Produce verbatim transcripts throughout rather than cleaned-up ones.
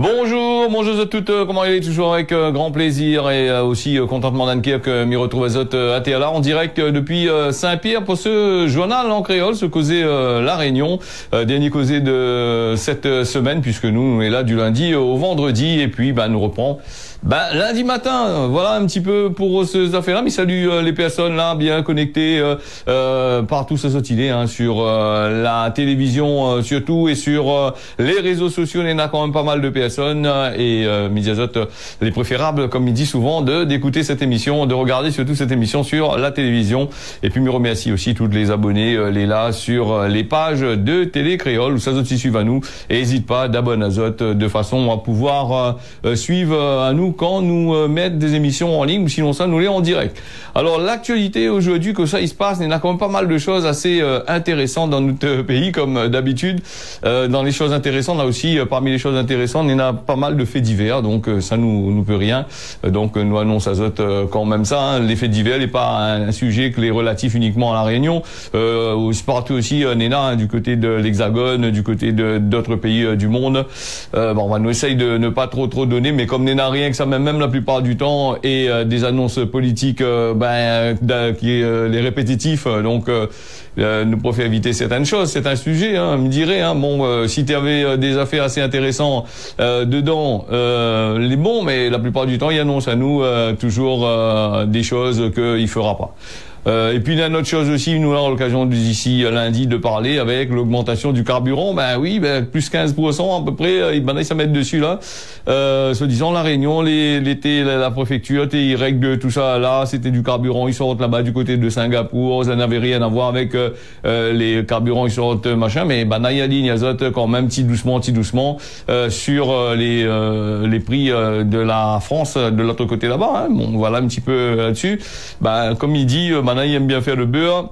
Bonjour, bonjour à toutes, comment il est toujours avec euh, grand plaisir et euh, aussi euh, contentement d'Anker que m'y retrouve à Zot euh, à T L A en direct euh, depuis euh, Saint-Pierre pour ce journal en créole, ce causé euh, La Réunion, euh, dernier causé de cette euh, semaine puisque nous, on est là du lundi au vendredi et puis bah, nous reprend bah, lundi matin, voilà un petit peu pour ces affaires-là, mais salut euh, les personnes là bien connectées euh, euh, partout ça saute idée hein, sur euh, la télévision euh, surtout et sur euh, les réseaux sociaux, il y en a quand même pas mal de personnes et euh, Mediazot les préférables comme il dit souvent de d'écouter cette émission, de regarder surtout cette émission sur la télévision et puis me remercie aussi tous les abonnés euh, les là sur euh, les pages de Télé Créole où ça saute suivent à nous et n'hésite pas d'abonner à Zot de façon à pouvoir euh, suivre euh, à nous quand nous euh, mettre des émissions en ligne ou sinon ça nous les en direct. Alors l'actualité aujourd'hui que ça il se passe, il y en a quand même pas mal de choses assez euh, intéressantes dans notre pays comme euh, d'habitude. Euh, dans les choses intéressantes là aussi euh, parmi les choses intéressantes il y en a pas mal de faits divers donc euh, ça nous nous peut rien. Euh, donc euh, nous annonce à Zot euh, quand même ça. Hein, les faits divers n'est pas un, un sujet que les relatifs uniquement à la Réunion. Euh, aussi partout aussi euh, Néna hein, du côté de l'Hexagone, du côté de d'autres pays euh, du monde. Euh, bon, on va nous essayer de ne pas trop trop donner mais comme Néna rien que ça même même la plupart du temps et euh, des annonces politiques euh, ben euh, qui euh, les répétitifs euh, donc euh, euh, nous préfère éviter certaines choses. C'est un sujet hein, me dirait hein, bon euh, si tu avais euh, des affaires assez intéressantes euh, dedans euh, les bons mais la plupart du temps il annonce à nous euh, toujours euh, des choses qu'il fera pas. Euh, et puis il y a une autre chose aussi, nous avons l'occasion d'ici lundi de parler avec l'augmentation du carburant. Ben oui, ben plus quinze pour cent à peu près. Euh, ben, ils s'en mettent dessus là. Euh, se disant la Réunion, l'été, la, la préfecture, ils règlent tout ça là. C'était du carburant, ils sortent là-bas du côté de Singapour. Ça n'avait rien à voir avec euh, les carburants, ils sortent machin. Mais ben il y a ligne azote quand même, petit doucement, petit doucement euh, sur euh, les euh, les prix euh, de la France de l'autre côté là-bas. Hein. Bon, voilà un petit peu là-dessus. Ben comme il dit. Euh, Maintenant, il aime bien faire le beurre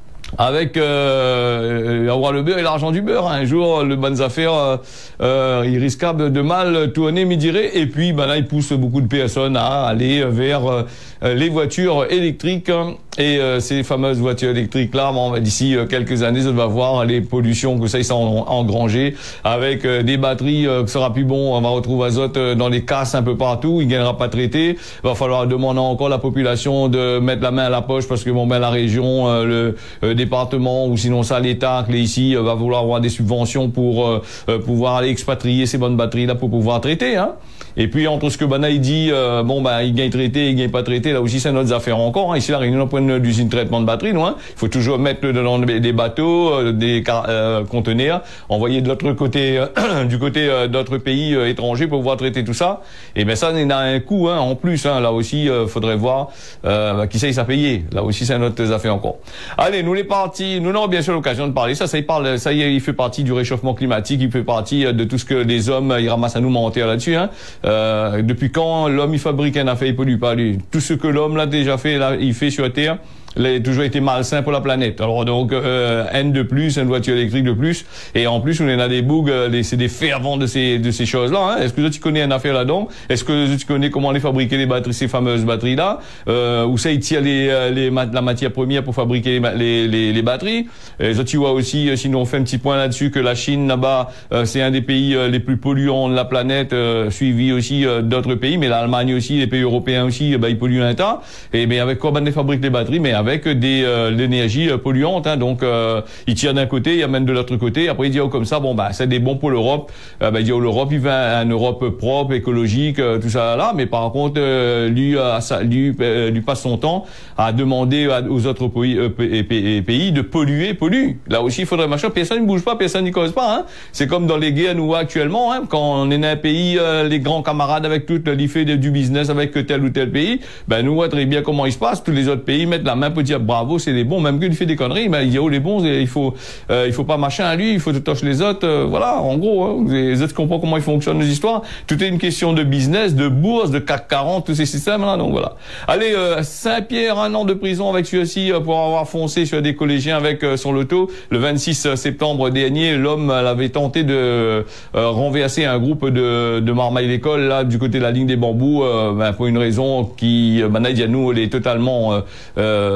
avec euh, avoir le beurre et l'argent du beurre. Un jour, le bonnes affaires, euh, euh, il risque de mal tourner, me dirait. Et puis, ben là, il pousse beaucoup de personnes à aller vers euh, les voitures électriques. Et euh, ces fameuses voitures électriques là, bon, d'ici euh, quelques années, ça va voir les pollutions que ça ils sont engrangées avec euh, des batteries euh, que sera plus bon. On va retrouver azote euh, dans les casses un peu partout. Il gagnera pas traité. Va falloir demander encore à la population de mettre la main à la poche parce que bon ben la région, euh, le euh, département ou sinon ça l'État, clé ici euh, va vouloir avoir des subventions pour euh, euh, pouvoir aller expatrier ces bonnes batteries là pour pouvoir traiter. Hein. Et puis entre ce que Bana il dit, euh, bon ben il gagne traité, il gagne pas traité. Là aussi c'est notre affaire encore. Hein. Ici la Réunion d'usine de traitement de batterie, non hein. Il faut toujours mettre dans des bateaux, euh, des euh, conteneurs, envoyer de l'autre côté, euh, du côté euh, d'autres pays euh, étrangers pour pouvoir traiter tout ça. Et ben ça, il y a un coût hein, en plus. Hein. Là aussi, euh, faudrait voir euh, qui ça, ça payer. Là aussi, c'est notre affaire encore. Allez, nous les partis, nous aurons bien sûr l'occasion de parler. Ça, ça il parle, ça il fait partie du réchauffement climatique. Il fait partie de tout ce que les hommes ils ramassent à nous mentir là-dessus. Hein. Euh, depuis quand l'homme il fabrique un affaire, il pollue pas lui. Tout ce que l'homme l'a déjà fait, là, il fait sur la Terre. Il a toujours été malsain pour la planète. Alors donc euh, N de plus, une voiture électrique de plus, et en plus on en a des bugs, euh, c'est des fervents de ces de ces choses-là. Hein. Est-ce que tu connais une affaire là-dedans? Est-ce que tu connais comment les fabriquer les batteries, ces fameuses batteries-là? Euh, où ça ils tirent les, les la matière première pour fabriquer les les, les, les batteries? Et ça, tu vois aussi, sinon on fait un petit point là-dessus que la Chine là-bas, euh, c'est un des pays euh, les plus polluants de la planète, euh, suivi aussi euh, d'autres pays, mais l'Allemagne aussi, les pays européens aussi, euh, bah, ils polluent un tas. Et mais avec quoi ben ils fabriquent les batteries? Mais avec des euh, l'énergie euh, polluante hein, donc euh, il tire d'un côté il amène de l'autre côté après il dit oh, comme ça bon bah c'est des bons pour l'Europe euh, bah, il dit oh, l'Europe il veut une Europe propre écologique euh, tout ça là mais par contre euh, lui euh, ça, lui euh, lui passe son temps à demander à, aux autres pays, euh, pays de polluer pollue là aussi il faudrait machin personne ne bouge pas personne n'y cause pas hein. C'est comme dans les guerres nous actuellement hein, quand on est dans un pays euh, les grands camarades avec tout l'I F E du business avec tel ou tel pays ben nous voit très bien comment il se passe tous les autres pays mettent la main pour dire bravo, c'est des bons, même qu'il fait des conneries, mais il dit oh les bons, il faut, euh, il faut pas machin à lui, il faut toucher les autres, euh, voilà, en gros, hein, les autres comprennent comment ils fonctionnent les histoires. Tout est une question de business, de bourse, de C A C quarante, tous ces systèmes-là, donc voilà. Allez, euh, Saint-Pierre, un an de prison avec celui-ci euh, pour avoir foncé sur des collégiens avec euh, son loto. Le vingt-six septembre dernier, l'homme avait tenté de euh, renverser un groupe de, de marmailles d'école là du côté de la ligne des bambous, euh, ben, pour une raison qui, euh, ben, dit à nous, elle est totalement euh,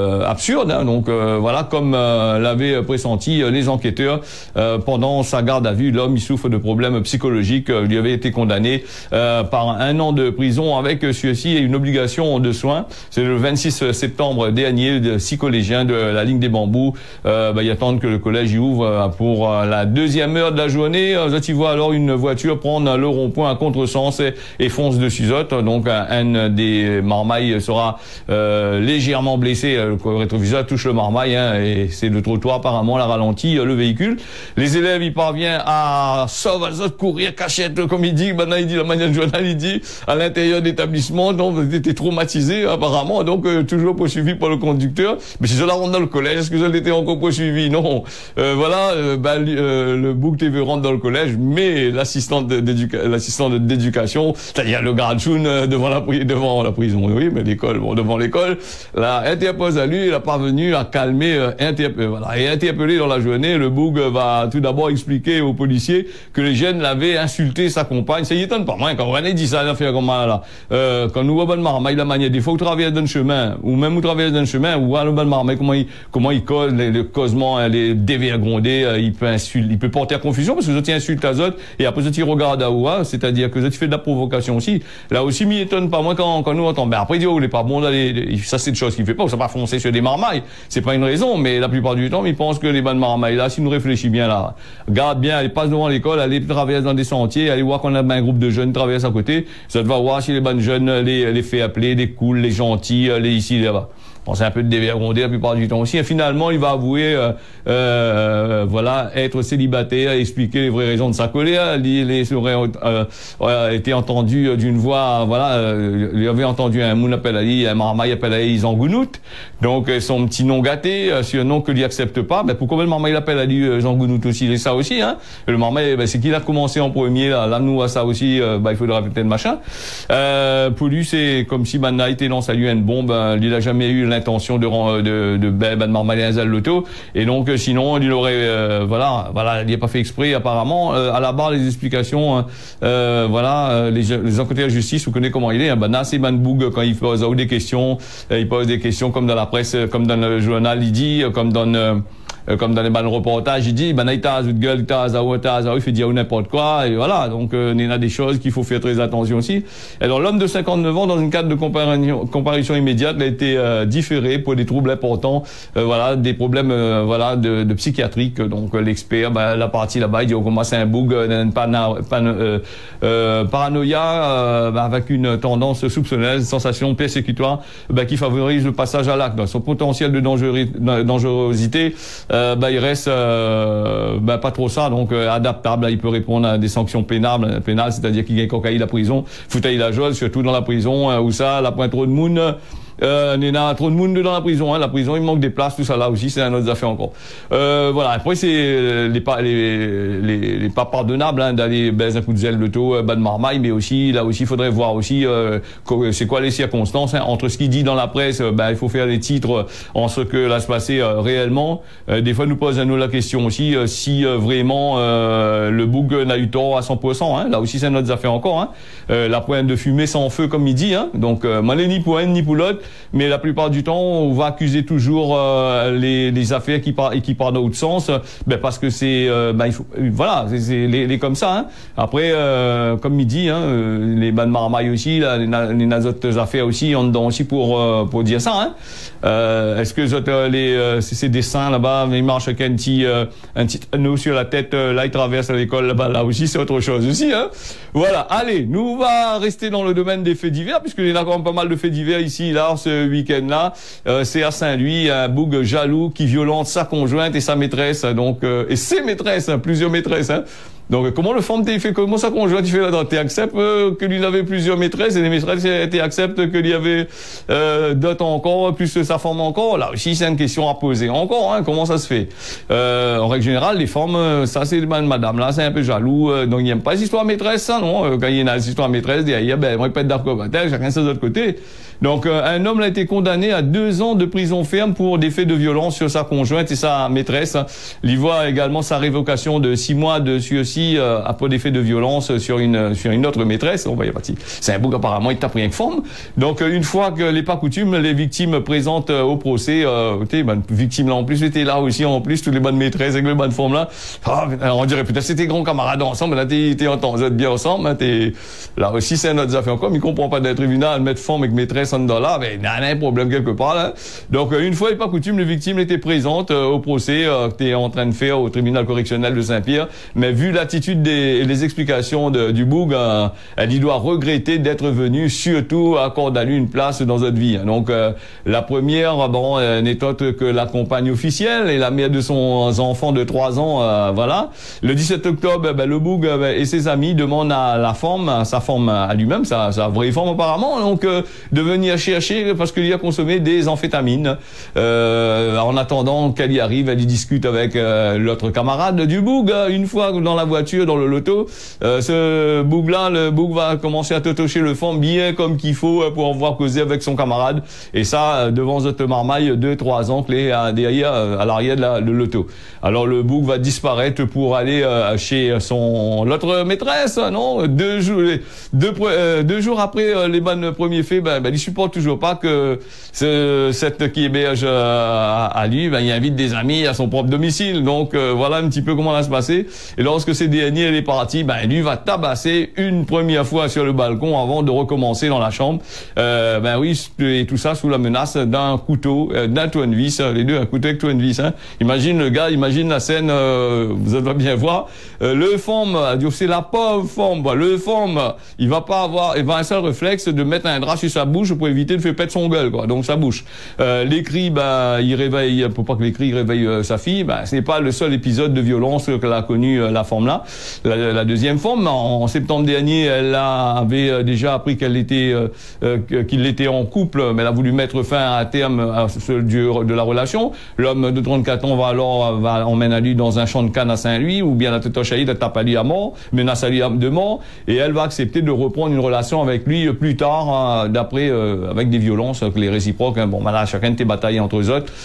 euh, absurde. Hein. Donc euh, voilà, comme euh, l'avaient pressenti euh, les enquêteurs euh, pendant sa garde à vue, l'homme il souffre de problèmes psychologiques. Euh, lui avait été condamné euh, par un an de prison avec euh, sursis et une obligation de soins. C'est le vingt-six septembre dernier. De six collégiens de la ligne des Bambous, euh, bah, ils attendent que le collège y ouvre euh, pour euh, la deuxième heure de la journée. Euh, ils voient alors une voiture prendre le rond-point à contresens et, et fonce dessus eux. Donc un, un des marmailles sera euh, légèrement blessé. Le rétroviseur touche le marmaille hein, et c'est le trottoir apparemment la ralentit euh, le véhicule. Les élèves ils parviennent à sauver, courir, cachette comme il dit. Maintenant il dit la manière de journal il dit à l'intérieur de l'établissement. Donc ils étaient traumatisés apparemment. Donc euh, toujours poursuivi par le conducteur. Mais si je la rentre dans le collège, est-ce que je l'étais encore poursuivi? Non. Euh, voilà, euh, bah, euh, le bouc T V rentre dans le collège, mais l'assistante d'éducation, l'assistante d'éducation, c'est-à-dire le garde euh, devant la devant la prison, oui, mais l'école, bon, devant l'école, l'a interposé à lui, il a parvenu à calmer, euh, interpellé, voilà, et interpellé dans la journée. Le bouc va tout d'abord expliquer aux policiers que les jeunes l'avaient insulté sa compagne. Ça y étonne pas, moi, quand René dit ça, il a fait comme là, euh, quand nous voit bonne marmaille, la manière, des fois, vous traversez d'un chemin, ou même vous traversez d'un chemin, ou à le bonne marmaille, comment il, comment il cause, les, le causement, hein, les dévergondés, euh, il peut insulter, il peut porter à confusion parce que vous insulte à Zot, et après, vous regarde à Oua, c'est-à-dire que vous fait de la provocation aussi. Là aussi, m'y étonne pas, moi, quand, quand nous entendons. Ben après, il dit, oh, il est pas bon d'aller, ça, c'est une chose qu'il fait pas, ça va foncer sur des marmailles. C'est pas une raison, mais la plupart du temps, il pense que les bonnes marmailles, là, si nous réfléchissons bien, là, garde bien, allez, passe devant l'école, allez traverser dans des sentiers, allez voir qu'on a un groupe de jeunes traverse à côté, ça va voir si les bonnes jeunes, les, les fait appeler, les cools, les gentils, les ici, là-bas. Bon, c'est un peu de dévergondé la plupart du temps aussi. Et finalement, il va avouer, euh, euh, voilà, être célibataire, expliquer les vraies raisons de sa colère. Il, il aurait euh, été entendu d'une voix, voilà, euh, il avait entendu un moun appelle Ali, un marmaille appelle Ali Zangounout. Donc, son petit nom gâté, euh, sur un nom que lui accepte pas. Ben, pourquoi le marmaille l'appelle Ali euh, Zangounout aussi? Il est ça aussi, hein. Et le marmaille, ben, c'est qu'il a commencé en premier, là. Là, nous, à ça aussi, euh, ben, il faudra peut-être machin. Euh, pour lui, c'est comme si Manna était dans sa U N bombe, ben, il a jamais eu intention de de de ben de marmailler un l'auto et donc euh, sinon il aurait euh, voilà voilà il n'a pas fait exprès apparemment euh, à la barre les explications euh, voilà euh, les les enquêteurs de justice vous connaissez comment il est hein, ben c'est Ben Boug quand il pose des questions euh, il pose des questions comme dans la presse comme dans le journal il dit comme dans euh, comme dans les bandes reportages, il dit, ben, il fait dire n'importe quoi, et voilà. Donc, euh, il y a des choses qu'il faut faire très attention aussi. Alors, l'homme de cinquante-neuf ans, dans une cadre de comparution, comparution immédiate, il a été euh, différé pour des troubles importants, euh, voilà, des problèmes, euh, voilà, de, de psychiatrique. Donc, euh, l'expert, ben, la partie là-bas, il dit, oh, comment c'est un bug, une pana, pana, euh, euh, paranoïa, euh, ben, avec une tendance soupçonneuse, sensation persécutoire, ben, qui favorise le passage à l'acte. Son potentiel de dangerosité, Euh, bah, il reste euh, bah, pas trop ça, donc euh, adaptable. Là, il peut répondre à des sanctions pénales, pénales, c'est-à-dire qu'il gagne cocaïne la prison, foutaille la jole, surtout dans la prison euh, où ça, la pointe trop de monde. Euh, il y a trop de monde dans la prison, hein. La prison, il manque des places, tout ça là aussi, c'est un autre affaire encore. Euh, voilà. Après, c'est les pas, les, les, les pas pardonnables, hein, d'aller baiser un coup de zèle de taux, bas de marmaille, mais aussi, là aussi, il faudrait voir aussi, euh, c'est quoi les circonstances, hein. Entre ce qu'il dit dans la presse, euh, ben, il faut faire les titres en ce que là se passait euh, réellement. Euh, des fois, nous pose à nous la question aussi, euh, si euh, vraiment, euh, le bouc n'a eu tort à cent pour cent, hein. Là aussi, c'est une autre affaire encore, hein. Euh, la pointe de fumée sans feu, comme il dit, hein. Donc, euh, ni pour un, ni pour l'autre. Mais la plupart du temps, on va accuser toujours euh, les, les affaires qui partent qui partent dans l'autre sens, ben parce que c'est, euh, ben il faut, voilà, c'est les, les comme ça. Hein. Après, euh, comme il dit, hein, les bandes marmailles aussi, là, les, les autres affaires aussi, on dedans aussi pour euh, pour dire ça. Hein. Euh, Est-ce que les euh, ces dessins là-bas, ils marchent avec un petit euh, un petit anneau sur la tête, euh, là ils traversent l'école là-bas, là aussi c'est autre chose aussi. Hein. Voilà. Allez, nous on va rester dans le domaine des faits divers puisqu'il y a quand même pas mal de faits divers ici là. Ce week-end-là, euh, c'est à Saint-Louis, un bouc jaloux qui violente sa conjointe et sa maîtresse, donc euh, et ses maîtresses, hein, plusieurs maîtresses. Hein. Donc comment le femme t'es fait comment sa conjointe il fait là-dedans? T'es accepte euh, que lui avait plusieurs maîtresses et les maîtresses t'es accepte que lui avait euh, d'autres encore plus sa femme encore? Là aussi c'est une question à poser encore. Hein, comment ça se fait? Euh, en règle générale les femmes ça c'est madame là c'est un peu jaloux euh, donc il n'aime pas les histoires maîtresses ça non euh, quand il y a des histoires maîtresses derrière ben moi pas être d'accord chacun de l'autre côté. Donc euh, un homme a été condamné à deux ans de prison ferme pour des faits de violence sur sa conjointe et sa maîtresse. Il voit également sa révocation de six mois de sursis aussi euh, après des faits de violence sur une sur une autre maîtresse. On va y partir. C'est un bouc apparemment il tape rien que forme. Donc une fois que les pas coutumes, les victimes présentes euh, au procès, euh, tu sais, ben, victime là en plus était là aussi en plus toutes les bonnes maîtresses avec les bonnes formes là. Ah, on dirait peut-être c'était grands camarades ensemble. Là t'es t'es en temps, vous êtes bien ensemble. Hein, t'es là aussi c'est un autre affaire encore. Il comprend pas d'un tribunal mettre forme avec maîtresse en dedans là, mais il y a un problème quelque part là. Donc une fois et pas coutume, les victimes étaient présentes euh, au procès euh, que t'es en train de faire au tribunal correctionnel de Saint-Pierre. Mais vu l'attitude des, et les explications de, du boug, euh, elle y doit regretter d'être venue, surtout accorder à lui une place dans notre vie. Donc euh, la première, bon, euh, n'est autre que la compagne officielle et la mère de son enfant de trois ans, euh, voilà. Le dix-sept octobre, ben, le boug ben, et ses amis demandent à la femme, à sa forme à lui-même, sa, sa vraie forme apparemment, donc euh, de venir chercher parce qu'il y a consommé des amphétamines. Euh, en attendant qu'elle y arrive, elle y discute avec euh, l'autre camarade du boug. Une fois dans la voiture, dans le loto, euh, ce boug-là, le boug va commencer à totocher le fond bien comme qu'il faut pour pouvoir causer avec son camarade. Et ça, devant cette marmaille de trois ans, clé à, derrière, à l'arrière de la, le loto. Alors le boug va disparaître pour aller euh, chez son l'autre maîtresse, non? Deux jours, deux, euh, deux jours après euh, les bonnes premiers faits, ben, ben il supporte toujours pas que ce, cette qui héberge euh, à, à lui, ben il invite des amis à son propre domicile. Donc euh, voilà un petit peu comment ça va se passer. Et lorsque ces derniers elle est parti, ben lui va tabasser une première fois sur le balcon avant de recommencer dans la chambre. Euh, ben oui, et tout ça sous la menace d'un couteau, euh, d'un tournevis, les deux un couteau avec tournevis. Hein. Imagine le gars, imagine la scène, euh, vous allez bien voir. Euh, le femme, c'est la pauvre femme, le femme, il va pas avoir, il va un seul réflexe de mettre un drap sur sa bouche pour éviter de faire pète son gueule, quoi. Donc sa bouche. Euh, les cris, ben il réveille, pour pas que les cris réveillent euh, sa fille. Ben c'est pas le seul épisode de violence qu'elle a connu euh, la femme là. La, la deuxième femme, en, en septembre dernier, elle a, avait euh, déjà appris qu'elle était, euh, euh, qu'il était en couple, mais elle a voulu mettre fin à terme à ce dur de la relation. L'homme de trente-quatre ans va alors va emmène à lui dans un champ de canne à Saint-Louis, ou bien la tête de tape à lui à mort, menace à lui de mort, et elle va accepter de reprendre une relation avec lui plus tard, hein, d'après euh, avec des violences, les réciproques. Hein, bon, ben là, chacun de tes batailles entre eux autres.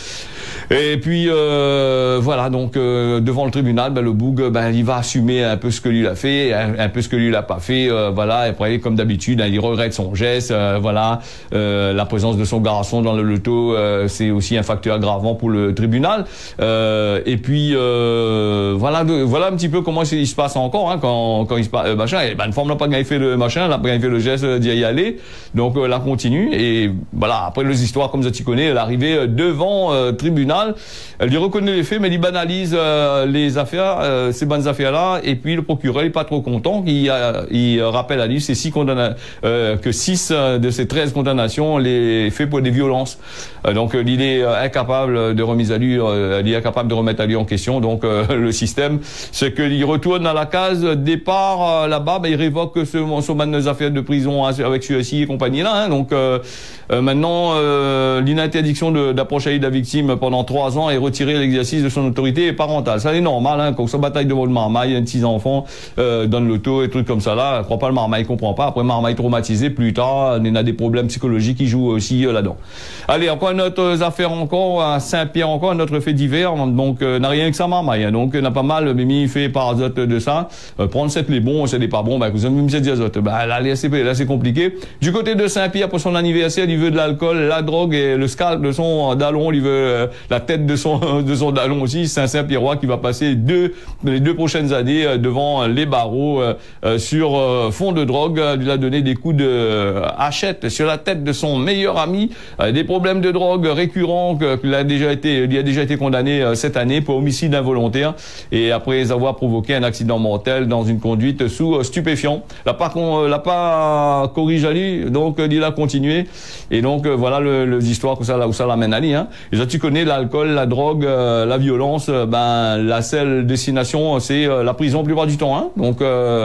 Et puis euh, voilà, donc euh, devant le tribunal, ben, le boug, ben il va assumer un peu ce que lui a fait, un, un peu ce que lui l'a pas fait, euh, voilà. Et après, comme d'habitude, hein, il regrette son geste, euh, voilà. Euh, la présence de son garçon dans le loto, euh, c'est aussi un facteur aggravant pour le tribunal. Euh, et puis euh, voilà, de, voilà un petit peu comment il se passe encore, hein, quand quand il se passe euh, machin. Et ben une forme n'a pas gagné fait le machin, n'a pas gagné fait le geste d'y aller, donc euh, la continue. Et voilà, après les histoires comme ça tu connais, elle est arrivée devant euh, tribunal. Elle lui reconnaît les faits, mais il banalise euh, les affaires, euh, ces bonnes affaires-là. Et puis le procureur n'est pas trop content. Il, euh, il rappelle à lui ces six condamna euh, que six de ces treize condamnations les faits pour des violences. Euh, donc euh, il est incapable de remise à lui, euh, il est incapable de remettre à lui en question. Donc euh, le système, c'est qu'il retourne à la case départ euh, là-bas, ben, il révoque ce, son bonnes affaires de prison avec celui-ci et compagnie là. Hein. Donc euh, euh, maintenant, euh, l'interdiction d'approcher de la victime pendant trois ans et retirer l'exercice de son autorité parentale. Ça c'est normal, hein, quand on se bataille devant le marmaille, un petit enfant euh, donne l'auto et trucs comme ça là, je crois pas le marmaille comprend pas. Après marmaille traumatisé plus tard, il y a des problèmes psychologiques qui jouent aussi euh, là-dedans. Allez, encore une autre affaire encore à Saint-Pierre, encore un autre fait divers, donc euh, n'a rien que ça marmaille, hein, donc n'a pas mal Mimi fait par azote de ça. Euh, prendre cette les bons, c'est des pas bons, bah vous avez mis cette azote. Bah là c'est là c'est compliqué. Du côté de Saint-Pierre pour son anniversaire, il veut de l'alcool, la drogue et le scalp de son dallon, il veut euh, la tête de son de son dallon aussi. C'est un Saint-Pierrois qui va passer deux les deux prochaines années euh, devant les barreaux euh, euh, sur euh, fond de drogue. Euh, il a donné des coups de euh, hachette sur la tête de son meilleur ami. Euh, des problèmes de drogue récurrents qu'il a déjà été il a déjà été condamné euh, cette année pour homicide involontaire et après avoir provoqué un accident mortel dans une conduite sous euh, stupéfiant. L'a pas euh, l'a pas corrigé à lui, donc euh, il a continué et donc euh, voilà le, le histoire que ça là où ça l'amène à lui. Hein. Et ça tu connais l'alcool, la drogue, euh, la violence, euh, ben la seule destination c'est euh, la prison la plupart du temps. Hein. Donc euh,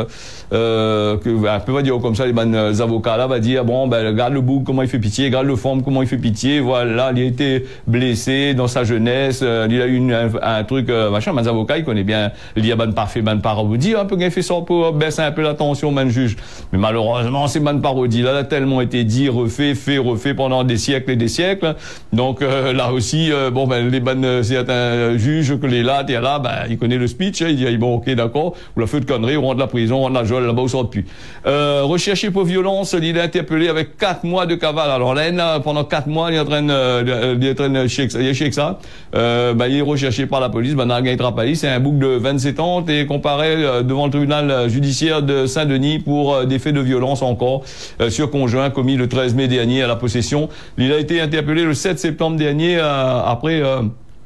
euh, que un peu va dire comme ça les bonnes avocats là va dire bon ben regarde le bouc comment il fait pitié, regarde le forme comment il fait pitié, voilà il a été blessé dans sa jeunesse, euh, il a eu une, un, un truc euh, machin, mais les avocats il connaît bien il y a bonne parfait bonne parodie un peu qu'il fait ça pour baisser un peu la tension man juge, mais malheureusement ces bonnes parodies là, là tellement été dit refait fait refait pendant des siècles et des siècles, donc euh, là aussi euh, bon bon, ben, les bonnes, certains juges que les là, t'es là, ben, il connaît le speech, hein, il dit, bon, ok, d'accord, ou la feu de connerie, on rentre de la prison, on rentre de la geôle, là-bas, on sort depuis. Euh, recherché pour violence, il est interpellé avec quatre mois de cavale. Alors là, là, pendant quatre mois, il est en train de, il est en train de chez, il est chez ça, euh, ben, il est recherché par la police, ben, dans la Trapailly, c'est un bouc de vingt-sept ans, et comparé euh, devant le tribunal judiciaire de Saint-Denis pour euh, des faits de violence encore, euh, sur conjoint commis le treize mai dernier à la possession. Il a été interpellé le sept septembre dernier, euh, après, euh,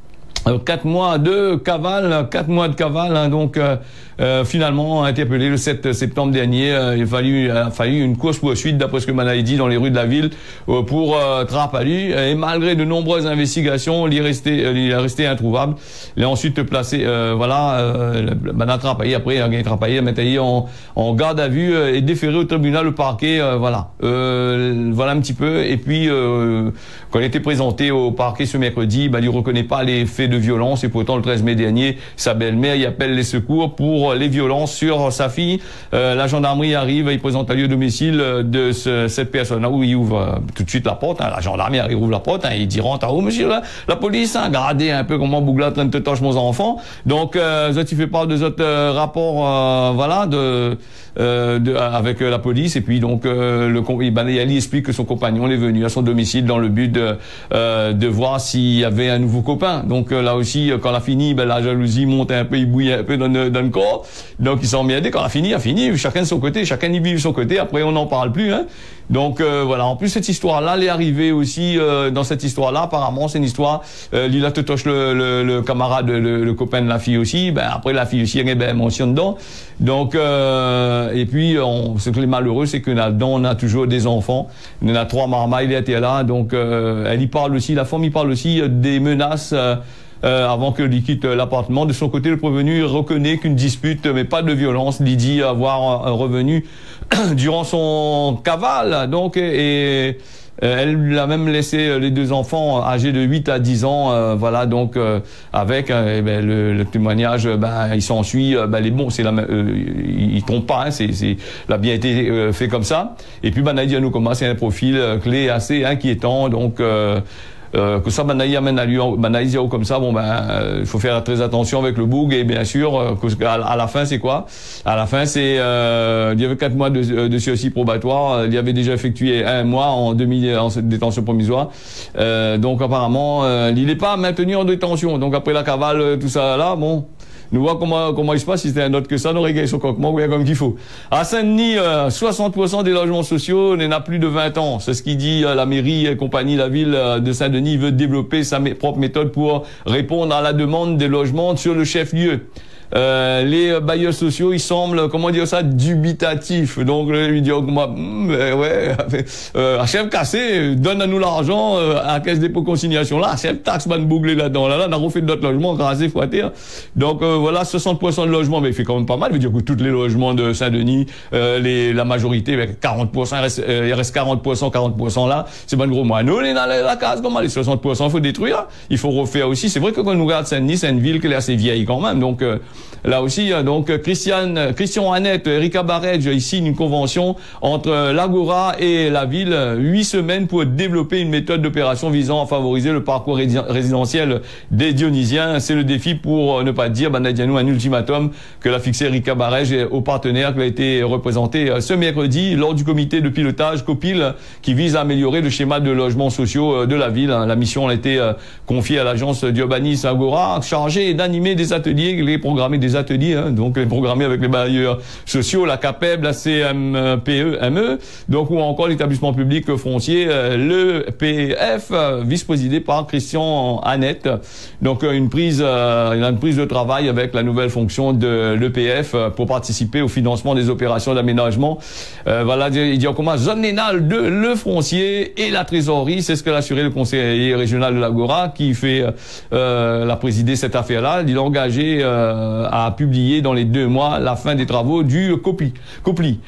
quatre mois de cavale, quatre mois de cavale, hein, donc euh, euh, finalement interpellé le sept septembre dernier. Euh, il a fallu, a fallu une course poursuite, d'après ce que Manaï dit, dans les rues de la ville euh, pour euh, Trapallu. Et malgré de nombreuses investigations, il est resté, euh, il est resté introuvable. Il est ensuite placé, euh, voilà, euh, Manaï Trapallu, après il a gagné Trapallu, il a mis en, en garde à vue euh, et déféré au tribunal, au parquet, euh, voilà. Euh, voilà un petit peu. Et puis, euh, quand il était présenté au parquet ce mercredi, bah, il ne reconnaît pas les faits de violence, et pourtant le treize mai dernier, sa belle-mère y appelle les secours pour les violences sur sa fille. Euh, la gendarmerie arrive, il présente un lieu domicile de ce, cette personne-là, où il ouvre euh, tout de suite la porte, hein, la gendarmerie arrive, ouvre la porte, hein, il dit rentre en haut, monsieur, là, la police, hein, gradé un peu comment Bougla train de te toucher mon enfant. Donc, euh, ça, tu fais part de votre euh, rapport, euh, voilà, de, euh, de, avec euh, la police, et puis donc, euh, le, ben, il explique que son compagnon est venu à son domicile dans le but de, euh, de voir s'il y avait un nouveau copain. Donc, euh, là aussi, quand elle a fini, ben, la jalousie monte un peu, il bouille un peu dans le, dans le corps. Donc, ils sont emmerdés. Quand elle a fini, elle a fini. Chacun de son côté, chacun y vit de son côté. Après, on n'en parle plus, hein. Donc, euh, voilà. En plus, cette histoire-là, elle est arrivée aussi, euh, dans cette histoire-là, apparemment, c'est une histoire, euh, Lila te touche le, le, le camarade, le, le copain de la fille aussi. Ben, après, la fille aussi, il y a ben, mention dedans. Donc, euh, et puis, on, ce que les malheureux, c'est que là-dedans, on a toujours des enfants. On a trois marmailles, il était là. Donc, euh, elle y parle aussi, la femme y parle aussi des menaces, euh, Euh, avant que lui quitte l'appartement. De son côté, le prévenu reconnaît qu'une dispute, mais pas de violence, il dit avoir un revenu durant son cavale. Donc, et, et elle a même laissé les deux enfants âgés de huit à dix ans, euh, voilà, donc euh, avec euh, ben, le, le témoignage, ben, il s'ensuit, euh, ben, les bons, c'est la, euh, il trompe pas, hein, c'est, c'est, il a bien été euh, fait comme ça. Et puis, ben, Nadia Noukoma, c'est un profil euh, clé assez inquiétant, donc euh, Euh, que ça, Manaï amène à lui, Manaï comme ça, bon ben, il euh, faut faire très attention avec le boug, et bien sûr, euh, à, à la fin, c'est quoi? À la fin, c'est, euh, il y avait quatre mois de, de sursis probatoire, il y avait déjà effectué un mois en demi, en détention provisoire, euh, donc apparemment, euh, il n'est pas maintenu en détention, donc après la cavale, tout ça là, bon. Nous voyons comment, comment il se passe. Si c'était un autre que ça, nous réglait son coquement bien comme qu'il faut. À Saint-Denis, euh, soixante pour cent des logements sociaux n'en a plus de vingt ans. C'est ce qui dit euh, la mairie et compagnie, la ville euh, de Saint-Denis veut développer sa mé propre méthode pour répondre à la demande des logements sur le chef-lieu. Euh, les bailleurs sociaux, ils semblent, comment dire ça, dubitatifs. Donc, lui dit, oh, moi, mm, euh, ouais, euh, chef cassé, donne à nous l'argent, euh, à la caisse dépôt consignation là, chef taxe, man bouglé là-dedans, là, là, on a refait d'autres logements, rasé, fouetté. Donc, euh, voilà, soixante pour cent de logements, mais il fait quand même pas mal. Il veut dire que tous les logements de Saint-Denis, euh, les, la majorité, avec quarante pour cent, il reste, euh, il reste quarante pour cent, quarante pour cent là, c'est pas de gros mois. Nous, on est dans la, la case, comment, les soixante pour cent, il faut détruire, il faut refaire aussi. C'est vrai que quand on regarde Saint-Denis, c'est une ville qui est assez vieille quand même, donc, euh, là aussi, donc Christiane, Christian Annette, Erika Barège, ils signent une convention entre l'Agora et la ville, huit semaines pour développer une méthode d'opération visant à favoriser le parcours résidentiel des Dionysiens. C'est le défi, pour ne pas dire, ben, Nadianou, un ultimatum que l'a fixé Erika Barège aux partenaires qui a été représenté ce mercredi lors du comité de pilotage COPIL qui vise à améliorer le schéma de logements sociaux de la ville. La mission a été confiée à l'agence d'urbanisme Agora, chargée d'animer des ateliers, les programmer des ateliers Hein, donc les programmés avec les bailleurs sociaux, la CAPEB, la C M P E M E, donc ou encore l'établissement public foncier, euh, le P F, euh, vice-présidé par Christian Annette. Donc une prise, euh, une prise de travail avec la nouvelle fonction de l'E P F euh, pour participer au financement des opérations d'aménagement. Euh, voilà, il dit comment zone nénale de le foncier et la trésorerie, c'est ce que l'a assuré le conseiller régional de l'Agora qui fait euh, la présider cette affaire-là. Il est engagé euh, à publier dans les deux mois la fin des travaux du COPLI. COPLI.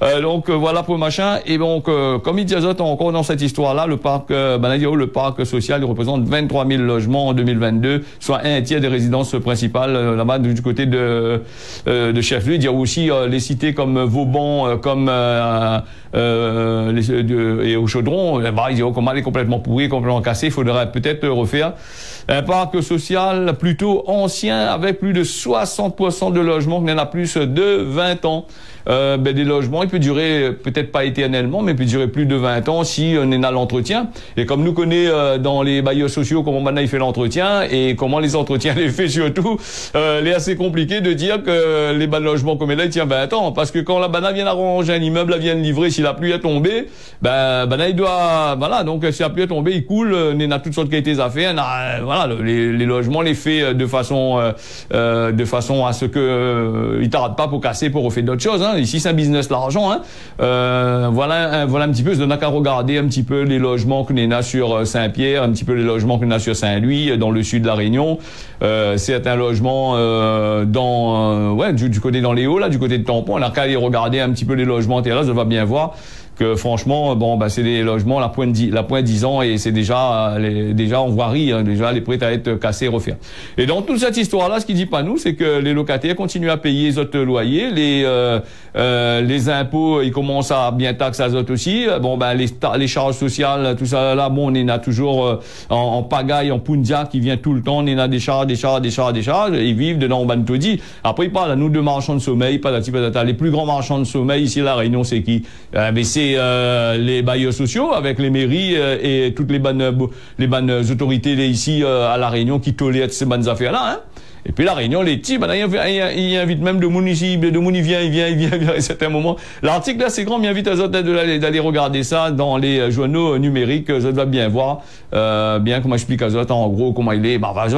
Euh, donc euh, voilà pour machin. Et donc euh, comme il dit Azot, encore dans cette histoire-là, le parc, euh, ben, le parc social, il représente vingt-trois mille logements en deux mille vingt-deux, soit un tiers des résidences principales euh, là-bas du côté de euh, de Chef-Lieu. Il y a aussi euh, les cités comme Vauban, euh, comme euh, euh, les, de, et au Chaudron. Eh ben, il dit oh, comment elle est complètement pourrie, complètement cassée. Il faudrait peut-être refaire un parc social plutôt ancien avec plus de soixante pour cent de logements qui n'en a plus de vingt ans. Euh, ben, des logements, il peut durer peut-être pas éternellement, mais il peut durer plus de vingt ans si on a l'entretien. Et comme nous connaît euh, dans les bailleurs sociaux comment maintenant il fait l'entretien et comment les entretiens les fait surtout, euh, il est assez compliqué de dire que les bas logements comme là, il tient vingt ans. Parce que quand la banane vient arranger un immeuble, elle vient de livrer, si la pluie est tombée, ben, ben là, il doit, voilà, donc si la pluie est tombée, il coule, il a toutes sortes de qualités à faire, voilà, les, les logements les fait de façon, euh, de façon à ce que euh, ils t'arrêtent pas pour casser, pour refaire d'autres choses, hein. Ici, c'est un business, l'argent. Hein. Euh, voilà, un, voilà un petit peu. Je donne qu'à regarder un petit peu les logements qu'on a sur Saint-Pierre, un petit peu les logements qu'on a sur Saint-Louis, dans le sud de la Réunion. Euh, c'est un logement euh, dans, euh, ouais, du, du côté dans les hauts, là, du côté de Tampon. On a qu'à aller regarder un petit peu les logements terrasses. On va bien voir que franchement, bon, bah, c'est des logements la pointe dix, la pointe dix ans et c'est déjà, les, déjà en voirie, hein, déjà les prêts à être cassés et refaits. Et dans toute cette histoire-là, ce qui dit pas nous, c'est que les locataires continuent à payer les autres loyers, les euh, euh, les impôts, ils commencent à bien taxer les autres aussi. Bon, ben les, les charges sociales, tout ça là, bon, on en a toujours euh, en, en pagaille, en pundia qui vient tout le temps. On en a des charges, des charges, des charges, des charges. Ils vivent dedans au Bantodi. Après, ils parlent à nous de marchands de sommeil, pas patata. Les plus grands marchands de sommeil ici à la Réunion, c'est qui? Euh, mais c'est Euh, les bailleurs sociaux avec les mairies euh, et toutes les bonnes les bonnes autorités là, ici euh, à la Réunion qui tolèrent ces bonnes affaires là, hein. Et puis la Réunion, les petits, ben, il, il invite même de moun ici, de moun il vient, il vient, il vient, il vient à un certain moment. L'article là, c'est grand, mais il invite les autres d'aller regarder ça dans les journaux numériques, ça doit bien voir, euh, bien comment explique aux autres, en gros, comment il est. Bah, va,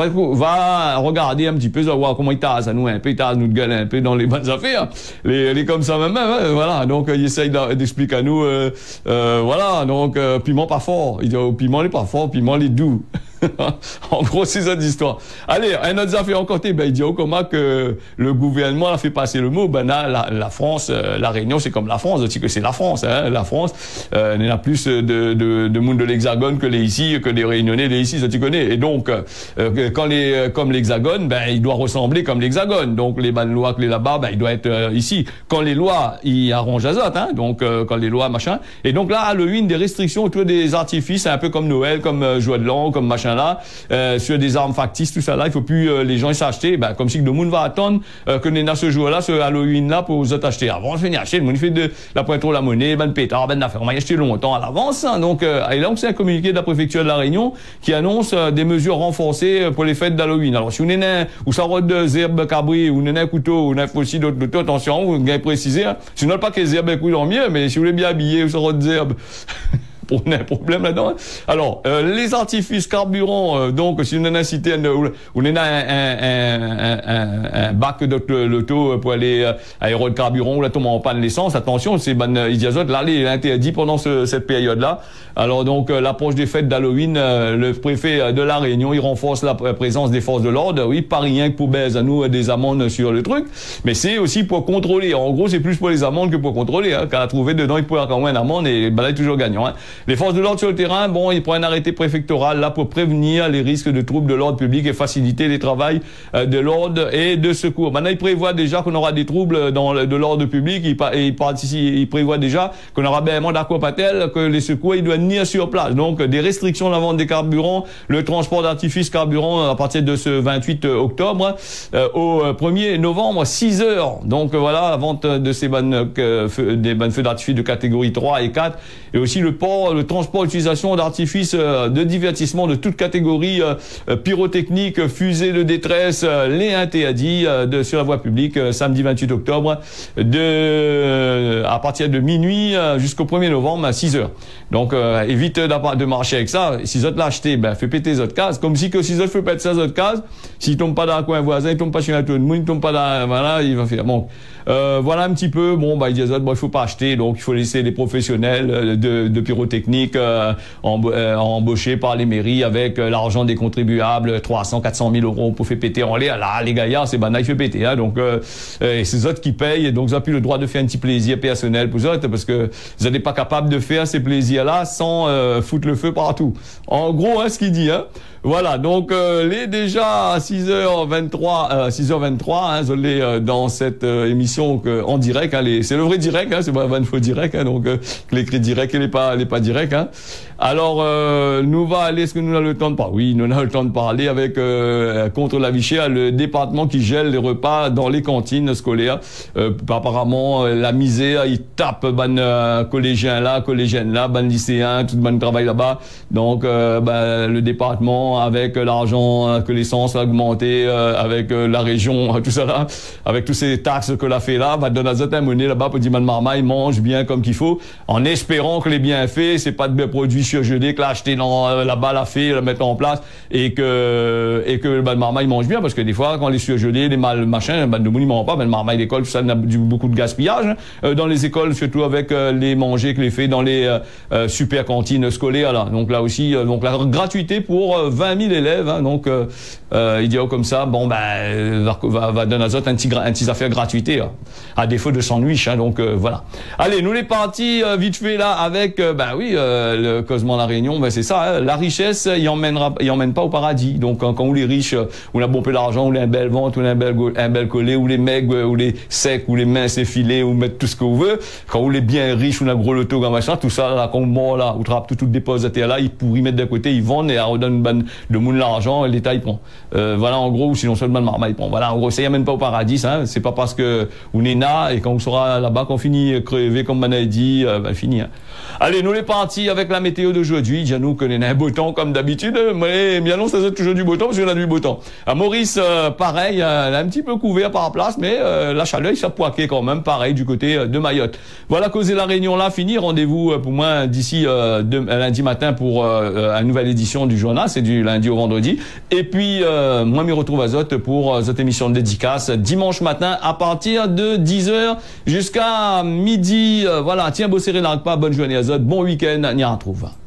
va regarder un petit peu, voir comment il tasse à nous un peu, il tasse nous de gueule un peu dans les bonnes affaires. Les, les comme ça même, hein, voilà. Donc, il essaye d'expliquer à nous, euh, euh, voilà. Donc, euh, piment pas fort. Il dit, oh, piment n'est pas fort, piment est doux. En gros, c'est ça l'histoire. Allez, un autre affaire en côté, ben, il dit au comment que le gouvernement a fait passer le mot, ben, là, la, la France, euh, la Réunion, c'est comme la France, tu sais que c'est la France, hein, la France, euh, il y en a plus de, de, de monde de l'Hexagone que les ici, que les Réunionnais, les ici, ça tu connais. Et donc, euh, quand les, comme l'Hexagone, ben, il doit ressembler comme l'Hexagone. Donc, les bonnes lois que les là-bas, ben, il doit être euh, ici. Quand les lois, ils arrangent Azot, hein, donc, euh, quand les lois, machin. Et donc là, Halloween, des restrictions autour des artifices, un peu comme Noël, comme euh, joie de l'an, comme machin là, euh, sur des armes factices, tout ça là, il faut plus euh, les gens s'acheter, ben, comme si le monde va attendre euh, que les ce jour là, ce Halloween là, pour vous acheter. Avant, je venais acheter, le monde fait de la pointe la monnaie, ben pétard, ben d'affaires, on va y acheter longtemps à l'avance, hein, donc, euh, et donc c'est un communiqué de la préfecture de la Réunion qui annonce euh, des mesures renforcées pour les fêtes d'Halloween. Alors, si vous n'avez ou ça rôde de herbes cabri, ou n'avez un couteau, ou n'avez aussi d'autres, attention, vous avez précisé, hein, sinon pas que les herbes coulent en mieux, mais si vous voulez bien habiller, ou ça rôde des herbes. On a un problème là-dedans. Alors, euh, les artifices carburants, euh, donc, si on a cité un, ou on a un, un, un, un, un bac de l'auto pour aller euh, à aéro de carburant ou la tombe en panne l'essence, attention, c'est ban idiazote, là, il est interdit pendant ce, cette période-là. Alors, donc, euh, l'approche des fêtes d'Halloween, euh, le préfet de la Réunion, il renforce la présence des forces de l'ordre, oui, pas rien que pour baise à nous des amendes sur le truc, mais c'est aussi pour contrôler. En gros, c'est plus pour les amendes que pour contrôler, hein. Quand on a trouvé dedans, il peut avoir quand même une amende et ben là, il est toujours gagnant, hein. Les forces de l'ordre sur le terrain, bon, ils prennent un arrêté préfectoral là pour prévenir les risques de troubles de l'ordre public et faciliter les travails euh, de l'ordre et de secours. Maintenant, ils prévoient déjà qu'on aura des troubles dans le, de l'ordre public. Ils, et ils, ici, ils prévoient déjà qu'on aura bien d'accord pas tel que les secours ils doivent venir sur place. Donc, des restrictions de la vente des carburants, le transport d'artifices carburants à partir de ce vingt-huit octobre euh, au premier novembre, six heures. Donc, voilà, la vente de ces bonnes, euh, feux, des bonnes feux d'artifice de catégorie trois et quatre et aussi le port, le transport Transport, utilisation d'artifices euh, de divertissement de toute catégorie, euh, pyrotechnique, fusée de détresse, euh, les interdits euh, de, sur la voie publique euh, samedi vingt-huit octobre de, euh, à partir de minuit euh, jusqu'au premier novembre à six heures. Donc euh, évite de marcher avec ça. Si vous l'avez acheté, ben fais péter les autres cases. Comme si que si vous faites péter ces autres cases, s'il tombe pas dans un coin voisin, il tombe pas chez un tout le monde, il tombe pas dans, voilà, il va faire. Bon, euh, voilà un petit peu. Bon, bah il dit bon, il faut pas acheter, donc il faut laisser les professionnels de, de pyrotechnie techniques euh, emb euh, embauchés par les mairies avec euh, l'argent des contribuables, trois cents, quatre cent mille euros pour faire péter en l'air. Là, les gaillards, c'est banal, il fait péter. Hein, donc, euh, et c'est eux qui payent. Et donc, ils n'ont plus le droit de faire un petit plaisir personnel pour eux parce que vous n'êtes pas capable de faire ces plaisirs-là sans euh, foutre le feu partout. En gros, hein, ce qu'il dit. Hein. Voilà, donc euh, les déjà à six heures vingt-trois, euh, six heures vingt-trois, hein, les, euh, dans cette euh, émission que, en direct, hein, c'est le vrai direct, hein, c'est pas une faux direct, hein, donc euh, l'écrit direct et les pas, les pas direct. Hein. Alors, euh, nous va aller, est-ce que nous avons le temps de parler? Oui, nous avons le temps de parler avec euh, contre la vie chère, le département qui gèle les repas dans les cantines scolaires. Euh, apparemment, la misère, il tape ban euh, collégiens là, collégiennes là, ban lycéens, tout le monde travaille là-bas. Donc, euh, ben, le département avec l'argent que l'essence a augmenté, euh, avec euh, la région, tout ça là, avec toutes ces taxes que l'a fait là, va donner un monnaie là-bas pour dire man marmaille mange bien comme qu'il faut, en espérant que les bienfaits, c'est pas de produits surgelés que l'a acheté dans euh, là-bas l'a fait, le mettre en place et que et que ben marmaille mange bien parce que des fois quand les surgelés, les mal machins, ben de monde mange pas, ben marmaille l'école, tout ça il y a du, beaucoup de gaspillage hein, euh, dans les écoles, surtout avec euh, les manger que les fait dans les euh, euh, super cantines scolaires là. Donc là aussi, euh, donc la gratuité pour euh, vingt mille élèves, hein, donc euh, euh, il dit oh, comme ça, bon ben va, va, va donner à un petit un petit affaire gratuité, hein, à défaut de sandwich, hein, donc euh, voilà. Allez, nous les partis euh, vite fait là avec euh, ben oui euh, le Cosmo La Réunion, ben c'est ça, hein, la richesse, il emmènera, il emmène pas au paradis. Donc quand, quand on les riches, euh, on a bon peu d'argent, on a un bel ventre, on a un bel un bel collet, ou les maigres, ou les secs, ou les minces effilés, ou mettre tout ce que vous voulez. Quand on est bien riche, on a gros loto, comme machin, tout ça là, quand on mord là, on trappe tout tout dépositaire là, ils pourraient mettre de côté, ils vendent et on donne ben, de monde l'argent et l'État il prend. Euh, voilà en gros, ou sinon seulement le marmaille prend. Voilà en gros, ça y amène pas au paradis, hein. C'est pas parce que on est là et quand on sera là-bas qu'on finit crever comme on a dit, euh, ben fini. Hein. Allez, nous les partis avec la météo d'aujourd'hui. Déjà nous connaissons un beau temps comme d'habitude, mais bien non, ça c'est toujours du beau temps parce qu'on a du beau temps. À Maurice, euh, pareil, euh, un petit peu couvert par place, mais euh, la chaleur il s'est poiqué quand même, pareil du côté euh, de Mayotte. Voilà, causer la Réunion là, fini. Rendez-vous euh, pour moi d'ici euh, lundi matin pour euh, une nouvelle édition du journal, c'est du lundi au vendredi. Et puis euh, moi je me retrouve à Zot pour euh, cette émission de dédicace dimanche matin à partir de dix heures jusqu'à midi. Euh, voilà, tiens, beau serré, n'arrête pas, bonne journée à Zot, bon week-end, on y retrouve.